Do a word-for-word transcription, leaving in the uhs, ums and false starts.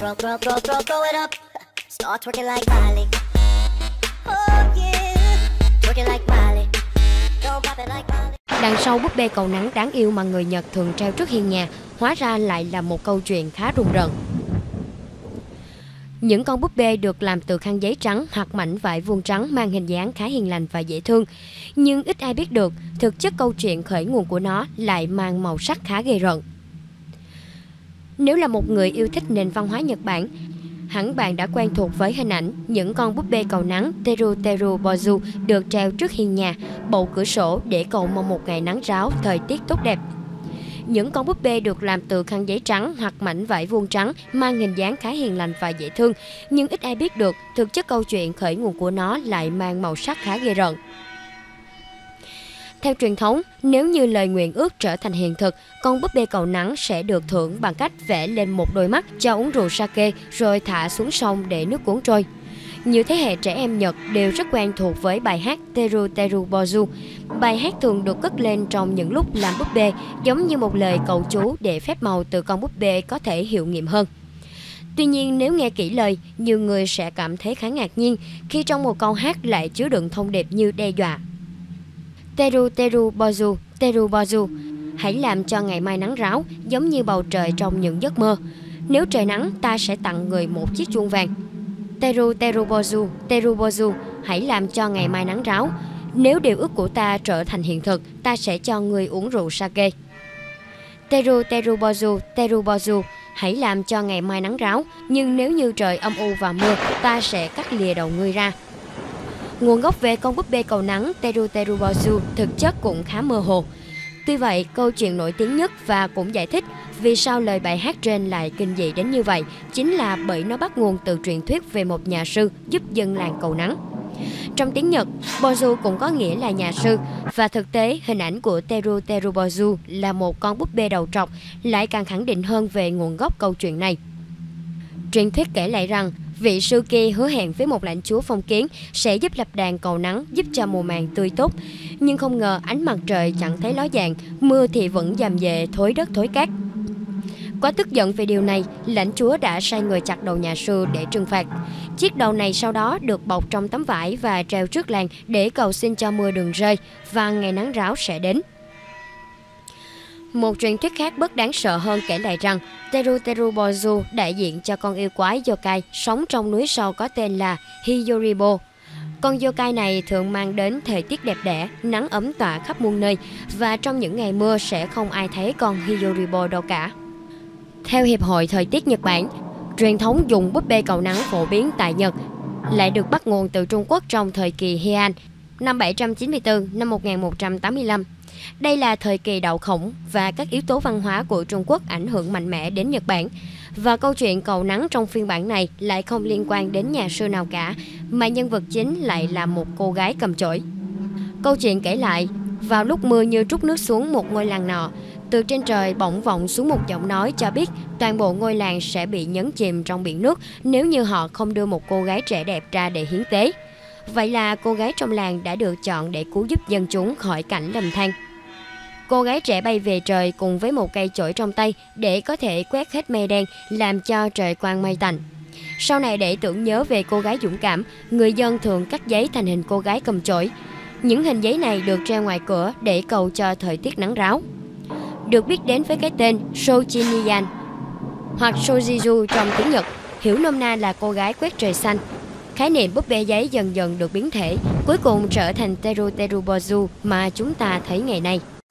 Throw, throw, throw, throw, throw it up. Start twerking like Miley. Oh yeah, twerking like Miley. Don't pop it like Miley. Đằng sau búp bê cầu nắng đáng yêu mà người Nhật thường treo trước hiên nhà, hóa ra lại là một câu chuyện khá rùng rợn. Những con búp bê được làm từ khăn giấy trắng hoặc mảnh vải vuông trắng mang hình dáng khá hiền lành và dễ thương. Nhưng ít ai biết được, thực chất câu chuyện khởi nguồn của nó lại mang màu sắc khá ghê rợn. Nếu là một người yêu thích nền văn hóa Nhật Bản, hẳn bạn đã quen thuộc với hình ảnh những con búp bê cầu nắng Teru Teru Bozu được treo trước hiên nhà, bậu cửa sổ để cầu mong một ngày nắng ráo, thời tiết tốt đẹp. Những con búp bê được làm từ khăn giấy trắng hoặc mảnh vải vuông trắng mang hình dáng khá hiền lành và dễ thương, nhưng ít ai biết được thực chất câu chuyện khởi nguồn của nó lại mang màu sắc khá ghê rợn. Theo truyền thống, nếu như lời nguyện ước trở thành hiện thực, con búp bê cầu nắng sẽ được thưởng bằng cách vẽ lên một đôi mắt, cho uống rượu sake rồi thả xuống sông để nước cuốn trôi. Nhiều thế hệ trẻ em Nhật đều rất quen thuộc với bài hát Teru Teru Bozu. Bài hát thường được cất lên trong những lúc làm búp bê, giống như một lời cầu chú để phép màu từ con búp bê có thể hiệu nghiệm hơn. Tuy nhiên, nếu nghe kỹ lời, nhiều người sẽ cảm thấy khá ngạc nhiên khi trong một câu hát lại chứa đựng thông điệp như đe dọa. Teru Teru Bozu, Teru Bozu, hãy làm cho ngày mai nắng ráo, giống như bầu trời trong những giấc mơ. Nếu trời nắng, ta sẽ tặng người một chiếc chuông vàng. Teru Teru Bozu, Teru Bozu, hãy làm cho ngày mai nắng ráo. Nếu điều ước của ta trở thành hiện thực, ta sẽ cho người uống rượu sake. Teru Teru Bozu, Teru Bozu, hãy làm cho ngày mai nắng ráo, nhưng nếu như trời âm u và mưa, ta sẽ cắt lìa đầu ngươi ra. Nguồn gốc về con búp bê cầu nắng Teru Teru Bozu thực chất cũng khá mơ hồ. Tuy vậy, câu chuyện nổi tiếng nhất và cũng giải thích vì sao lời bài hát trên lại kinh dị đến như vậy chính là bởi nó bắt nguồn từ truyền thuyết về một nhà sư giúp dân làng cầu nắng. Trong tiếng Nhật, Bozu cũng có nghĩa là nhà sư, và thực tế hình ảnh của Teru Teru Bozu là một con búp bê đầu trọc lại càng khẳng định hơn về nguồn gốc câu chuyện này. Truyền thuyết kể lại rằng, vị sư kia hứa hẹn với một lãnh chúa phong kiến sẽ giúp lập đàn cầu nắng, giúp cho mùa màng tươi tốt. Nhưng không ngờ ánh mặt trời chẳng thấy ló dạng, mưa thì vẫn dầm dề thối đất thối cát. Quá tức giận về điều này, lãnh chúa đã sai người chặt đầu nhà sư để trừng phạt. Chiếc đầu này sau đó được bọc trong tấm vải và treo trước làng để cầu xin cho mưa đừng rơi và ngày nắng ráo sẽ đến. Một truyền thuyết khác bất đáng sợ hơn kể lại rằng Teru Teru Bozu đại diện cho con yêu quái yokai sống trong núi sâu có tên là Hiyoribo. Con yokai này thường mang đến thời tiết đẹp đẽ, nắng ấm tỏa khắp muôn nơi, và trong những ngày mưa sẽ không ai thấy con Hiyoribo đâu cả. Theo Hiệp hội Thời tiết Nhật Bản, truyền thống dùng búp bê cầu nắng phổ biến tại Nhật lại được bắt nguồn từ Trung Quốc trong thời kỳ Heian, năm bảy trăm chín mươi tư đến một nghìn một trăm tám mươi lăm. Đây là thời kỳ đậu khổng và các yếu tố văn hóa của Trung Quốc ảnh hưởng mạnh mẽ đến Nhật Bản. Và câu chuyện cầu nắng trong phiên bản này lại không liên quan đến nhà sư nào cả, mà nhân vật chính lại là một cô gái cầm chổi. Câu chuyện kể lại, vào lúc mưa như trút nước xuống một ngôi làng nọ, từ trên trời bỗng vọng xuống một giọng nói cho biết toàn bộ ngôi làng sẽ bị nhấn chìm trong biển nước nếu như họ không đưa một cô gái trẻ đẹp ra để hiến tế. Vậy là cô gái trong làng đã được chọn để cứu giúp dân chúng khỏi cảnh lầm than. Cô gái trẻ bay về trời cùng với một cây chổi trong tay để có thể quét hết mây đen, làm cho trời quang mây tạnh. Sau này, để tưởng nhớ về cô gái dũng cảm, người dân thường cắt giấy thành hình cô gái cầm chổi. Những hình giấy này được treo ngoài cửa để cầu cho thời tiết nắng ráo. Được biết đến với cái tên Shojiniyan hoặc Shojizu trong tiếng Nhật, hiểu nôm na là cô gái quét trời xanh. Khái niệm búp bê giấy dần dần được biến thể, cuối cùng trở thành Teru Teru Bozu mà chúng ta thấy ngày nay.